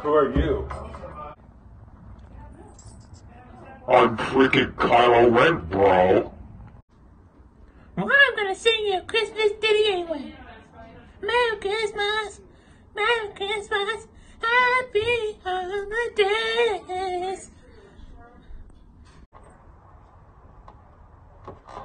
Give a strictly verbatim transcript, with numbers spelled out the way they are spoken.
Who are you? I'm freaking Kylo Ren, bro. Well, I'm gonna sing you a Christmas ditty anyway. Merry Christmas, Merry Christmas, Happy Holidays.